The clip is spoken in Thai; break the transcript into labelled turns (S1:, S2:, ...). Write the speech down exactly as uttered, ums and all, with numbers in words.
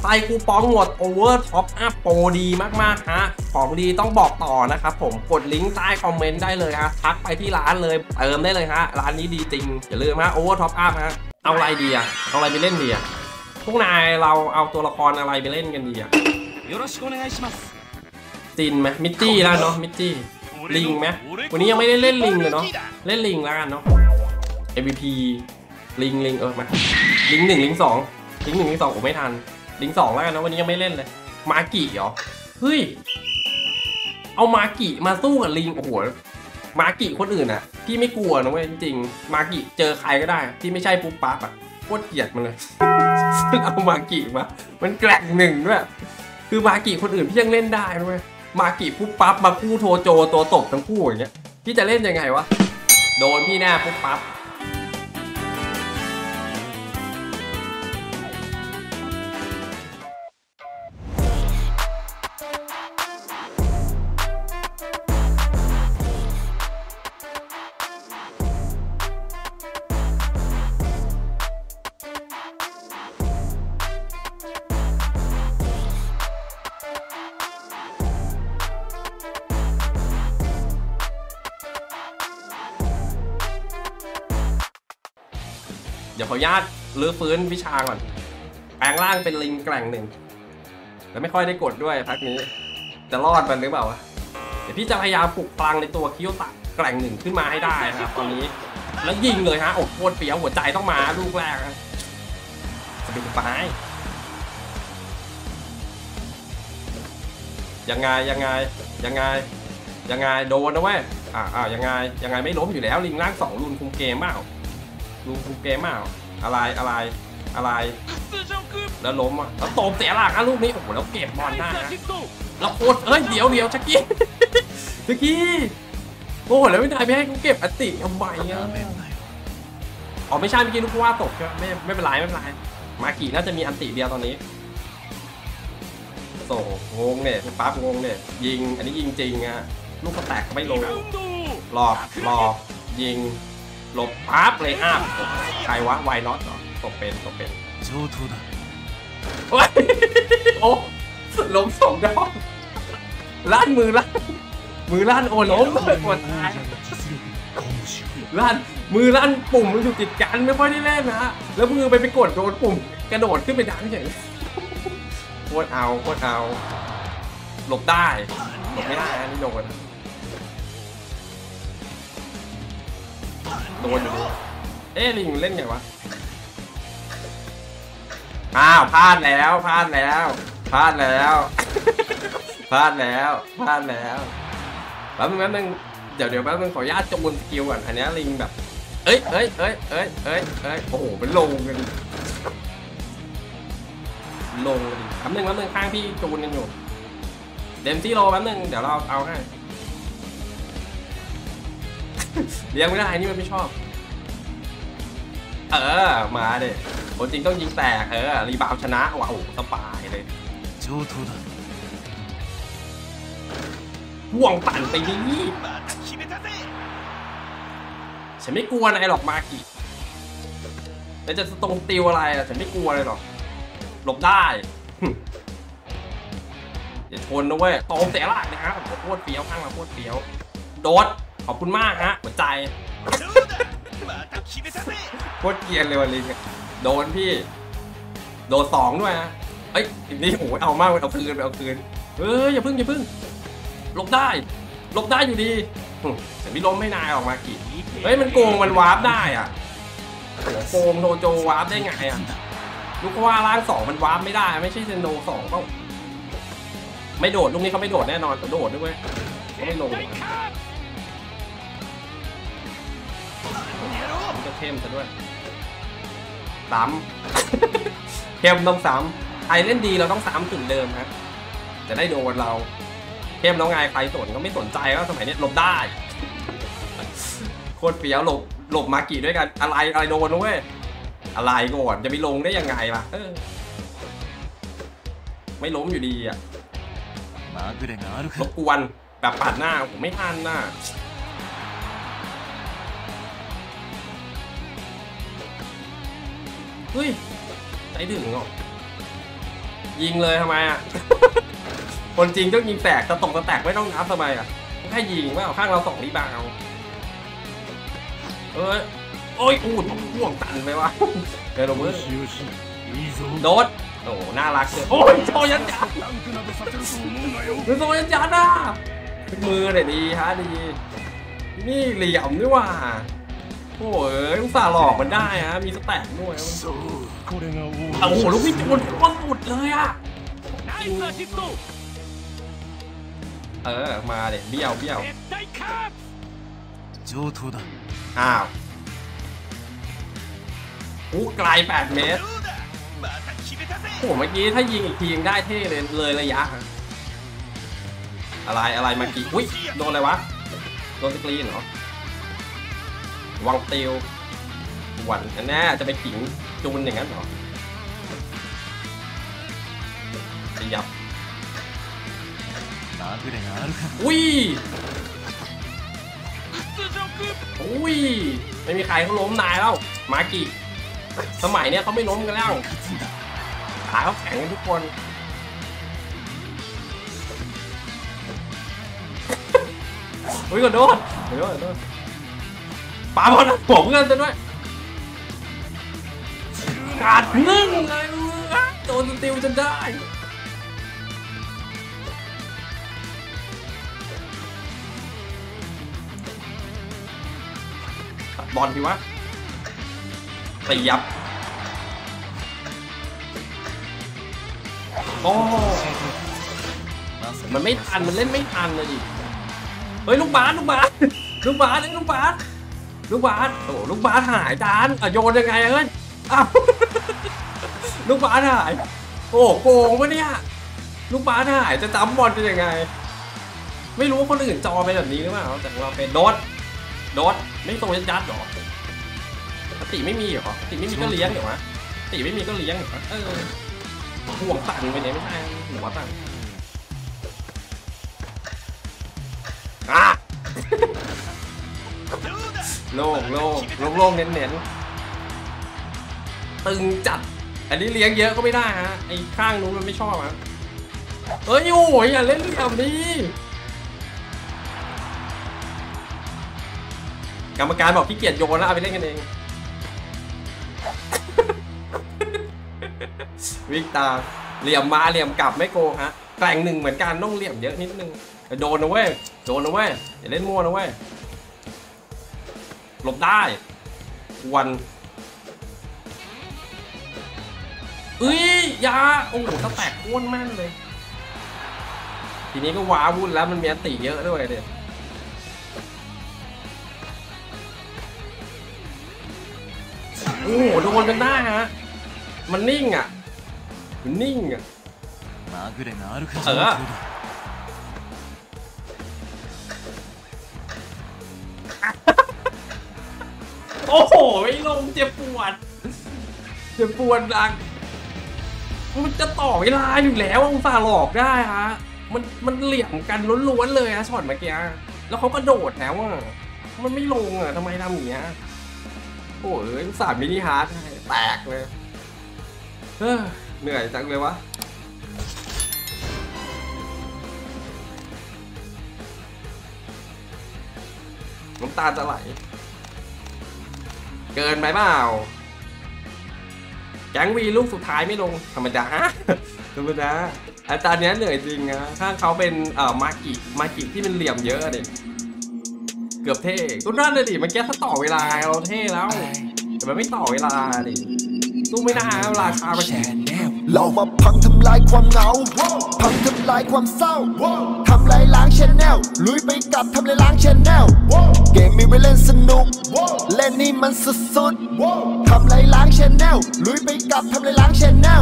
S1: ส่คูปองหมดโอเวอร์ท็อปอัพโปรดีมากๆฮะของดีต้องบอกต่อนะครับผมกดลิงก์ใต้คอมเมนต์ได้เลยฮะทักไปที่ร้านเลยเติมได้เลยฮะร้านนี้ดีจริงอย่าลืมฮะโอเวอร์ท็อปอัพฮะเอาอะไรดีอะเอาอะไรไปเล่นดีอะพวกนายเราเอาตัวละครอะไรไปเล่นกันดีอะจินไหมมิตตี้แล้วเนาะมิตตี้ลิงไหมวันนี้ยังไม่ได้เล่นลิงเลยเนาะเล่นลิงแล้วกันเนาะ เอ็ม วี พี ลิงลิงเออมาลิงหนึ่งลิงสองลิงหนึ่งลิงสองผมไม่ทันลิงสองแล้วกันนะวันนี้ยังไม่เล่นเลยมากิเหรอเฮ้ยเอามากิมาสู้กับลิงโอ้โหมากิคนอื่นอ่ะพี่ไม่กลัวนะเว้ยจริงๆมากิเจอใครก็ได้ที่ไม่ใช่ปุ๊บปั๊บอ่ะโคตรเกลียดมันเลยซึ่งเอามากิมามันแกร่งหนึ่งด้วยคือมากิคนอื่นพี่ยังเล่นได้ด้วยมากิปุ๊บปั๊บมาคู่โทโจตัวตบทั้งคู่อย่างเงี้ยพี่จะเล่นยังไงวะโดนพี่แน่ปุ๊บปั๊บเดี๋ยวขออนุญาตลื้อฟื้นวิชาก่อนแปลงร่างเป็นลิงแกร่งหนึ่งแล้วไม่ค่อยได้กดด้วยพักนี้จะรอดมันหรือเปล่าวะเดี๋ยวพี่จะพยายามปลุกพลังในตัวคิโยตะแกร่งหนึ่งขึ้นมาให้ได้นะครับตอนนี้แล้วยิงเลยฮะโอ้โคตรเปียวหัวใจต้องมาลูกแรกสปินไปยังไงยังไงยังไงยังไงโดนนะเว้ยอ่าอ่ายังไงยังไงไม่ล้มอยู่แล้วลิงร่างสองรุนคุมเกมเปล่าลุงคุมเกมเปล่าอะไรอะไรอะไรแล้วล้มอ่ะแล้วตบเสียหลักอ่ะลูกนี้โอ้โหแล้วเก็บบอลได้นะแล้วโคตรเอ้ยเดี๋ยวเดี๋ยวชักกี้ชักกี้โอ้โหแล้วไม่ได้ไม่ให้กูเก็บอติทำไมอ่ะอ๋อไม่ใช่เมื่อกี้ลูกว่าตกใช่ไหมไม่ไม่เป็นไรไม่เป็นไรมากี่น่าจะมีอันติเดียวตอนนี้โซ่งงเนี่ยปั๊บงงเนี่ยยิงอันนี้ยิงจริงอ่ะลูกก็แตกไม่ลงรอรอยิงหลบปั๊บเลยอ้ามใครวะไวน็อตเหรอตกเป็นตกเป็นโอ้ยโอ้ล้มสองดอกลั่นมือลั่นมือลั่นโอ้ล้มเลยปวดท้ายลั่นมือลั่นปุ่มมันอยู่ติดกันไม่ค่อยได้เล่นนะแล้วมือไปไปกดโดนปุ่มกระโดดขึ้นไปดันเฉยโคตรเอาโคตรเอาหลบได้หลบไม่ได้นะนี่โดนโดนอยู่ดิเอ๊ะลิงเล่นไงวะอ้าวพลาดแล้วพลาดแล้วพลาดแล้วพลาดแล้วพลาดแล้วแป๊บนึงแป๊บนึงเดี๋ยวเดี๋ยวแป๊บนึงขออนุญาตจูนสกิลก่อนอันนี้ลิงแบบเอ้ยเอ้ยเอ้ยเอ้ยเอ้ยเอ้ยโอ้โหเป็นลงกันลงกันแป๊บนึงแป๊บนึงข้างพี่จูนกันอยู่เดมซี่โลแป๊บนึงเดี๋ยวเราเอาให้เลี้ยงไม่ได้นี่มันไม่ชอบเออมาเด็คนจริงต้องยิงแตกเออรีบาวชนะว้าวสบายเลยห่วงปั่นไปนี่ฉันไม่กลัวนายหรอกมากิแล้วจะตรงติวอะไรอ่ะฉันไม่กลัวเลยหรอกหลบได้อย่าชนนะเว้ยตรงเสียหลักนะครับโคตรเฟี้ยวข้างมาโคตรเฟี้ยวโดดขอบคุณมากฮะหัวใจโคตรเกลียนเลยวันลิงโดนพี่โดนสองด้วยนะเอ้ยนี่โอ้ยเอามากเอาคืนไปเอาคืนเฮ้ยอย่าพึ่งอย่าพึ่งหลบได้หลบได้อยู่ดีแต่ไม่ล้มให้นายออกมากี่เฮ้ยมันโกงมันวาร์ปได้อ่ะโกงโทโจวาร์ปได้ไงอ่ะลูกว่าร่างสองมันวาร์ปไม่ได้ไม่ใช่เซนโดสองเขาไม่โดดลูกนี้เขาไม่โดดแน่นอนเขาโดดด้วยเขาไม่ลงก็เข้มซะด้วยซ้ำเข้มต้องซ้ำใครเล่นดีเราต้องซ้ำถึงเดิมครับจะได้โดนเราเข้มแล้วไงใครสนก็ไม่สนใจก็สมัยนี้หลบได้โคตรเฟี้ยวหลบหลบมากี่ด้วยกันอะไรอะไรโดนนะเว้ยอะไรก่อนจะไปลงได้ยังไงล่ะไม่ล้มอยู่ดีอ่ะรบกวนแบบปาดหน้าผมไม่ทันน่ะเฮ้ยใจถึงเหรอยิงเลยทำไมอ่ะ คนจริงต้องยิงแตกตะตกตะแตกไม่ต้องนับทำไมอ่ะแค่ยิงว่าข้างเราสองรีบาวเออโอ้ยอู้ต้องห่วงตันไปวะเดี๋ยวเราเมื่อโดดโอ้น่ารักเลยโอ้ยโซยันยันคือโซยันยันอ่ะมือเนี่ยดีฮะดีนี่เหลี่ยมด้วยว่ะโอ้ยลูกสาวหลอกมันได้ฮะมีสแต็กด้วยโอ้โหลูกพี่โดนก้นสุดเลยอ่ะเออมาเด็ดเบี้ยวเบี้ยวอ้าวอู้ไกลแปดเมตรโอ้เมื่อกี้ถ้ายิงอีกทียังได้เท่เลยเลยระยะอะไรอะไรมากี่อุ้ยโดนอะไรวะโดนสกรีนเหรอวังเตียวหวันแน่จะไปขิงจูนอย่างนั้นเหรอขยับอุ้ยอุ้ยไม่มีใครเขาล้มนายแล้วมากิสมัยเนี้ยเขาไม่ล้มกันแล้วขาเขาแข็งกันทุกคนอุ้ยกดโดนกดโดนกดโดนปาบอลผมเงินจะด้วยขาดนึ่งเลยโดนสติลจนได้ตัดบอลทีวะตียับโอ้มันไม่ทันมันเล่นไม่ทันเลยดิเฮ้ยลูกบาสลูกบาสลูกบาสเอ้ยลูกบาสลูกบาสโอ้ลูกบาสหายจานอ่ะโยนยังไงเอ้ยอ้าวลูกบาสหายโอ้โกงวะเนี่ยลูกบาสหายจะจำบอลเป็นยังไงไม่รู้ว่าคนอื่นจอเป็นแบบนี้หรือเปล่าแต่เราเป็นโดดโดดไม่โตยัดยัดหรอปกติไม่มีหรอปกติไม่มีก็เลี้ยงเหรอวะปกติไม่มีก็เลี้ยงเหรอเออห่วงตันไปไหนไม่ใช่หัวตันอ่ะโล่งโล่งโล่งโล่งเน้นเน้นตึงจัดอันนี้เลี้ยงเยอะก็ไม่ได้ฮะไอ้ข้างนู้นมันไม่ชอบฮะเอ้ยโอ้ยอย่าเล่นแบบนี้กรรมการบอกขี้เกียจโยนแล้วเอาไปเล่นกันเองวิกตาเหลี่ยมมาเหลี่ยมกลับไม่โกงฮะแกร่งหนึ่งเหมือนกันต้องเหลี่ยมเยอะนิดนึงโดนนะเว้ยโดนนะเว้ยอย่าเล่นมั่วนะเว้ยหลบได้วันเอ้ยยาโอ้โหถ้าแตกโค่นมากเลยทีนี้ก็ว้าวุ่นแล้วมันมีอันติเยอะด้วยเด็ดโอ้โหโดนกันได้ฮะมันนิ่งอ่ะมันนิ่งอ่ะเออโอ้โหไม่ลงเจ็บปวดเจ็บปวดดังมันจะต่อเวลาอยู่แล้วองศาหลอกได้ฮะมันมันเหลี่ยมกันล้วนๆเลยฮะช็อตเมื่อกี้แล้วเขาก็โดดแล้วอ่ะมันไม่ลงอ่ะทำไมทำอย่างเงี้ยโอ้ยสามมินิฮาร์ดแตกเลยเฮ้ยเหนื่อยจังเลยวะน้ำตาจะไหลเกินไปเปล่าแก๊งวีลูกสุดท้ายไม่ลงธรรมดาธรรมดาอาจารย์เนี้ยเหนื่อยจริงนะถ้าเขาเป็นเอ่อมากิมากิที่เป็นเหลี่ยมเยอะเลยเกือบเท่ก็นั่นเลยดิมันแก้ถ้าต่อเวลาเราเท่แล้วแต่มันไม่ต่อเวลาดิสู้ไม่ได้ราคาไปแชร์แนวเรามาพังทำลายความเหงาพังทำลายความเศร้าทำลายล้างแชนแนลลุยไปกับทำลายล้างแชนแนลเกมมีไว้เล่นสนุกเล่นนี่มันสุดๆทำลายล้างแชนแนลลุยไปกับทำลายล้างแชนแนล